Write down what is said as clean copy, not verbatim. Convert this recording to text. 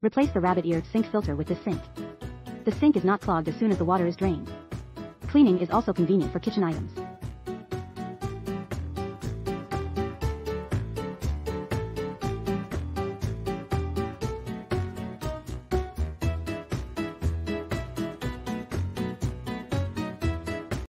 Replace the rabbit ear sink filter with this sink. The sink is not clogged as soon as the water is drained. Cleaning is also convenient for kitchen items.